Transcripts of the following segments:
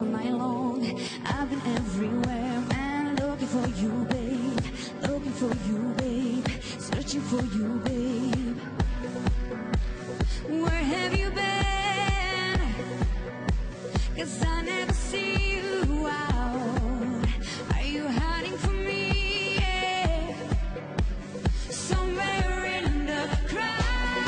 night long. I've been everywhere, man, looking for you, babe. Looking for you, babe. Searching for you, babe. Where have you been? 'Cause I never see you out. Are you hiding from me? Yeah. Somewhere in the crowd.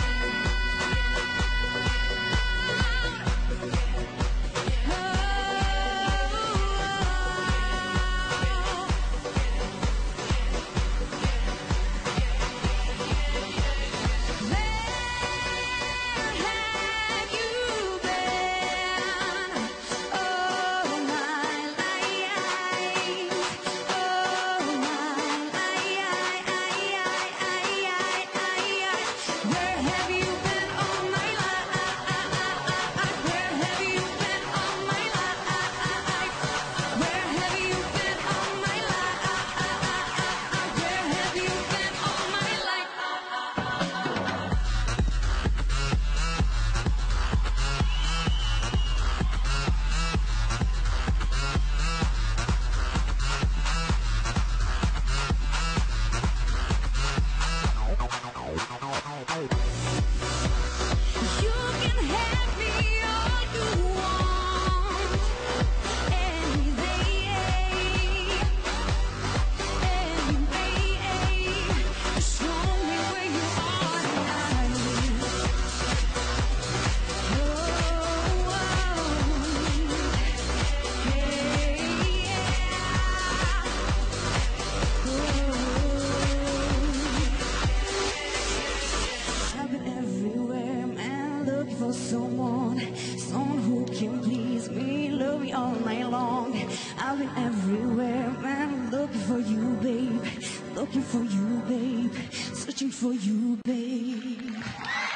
Someone who can please me, love me all night long. I've been everywhere, man, looking for you, babe. Looking for you, babe. Searching for you, babe.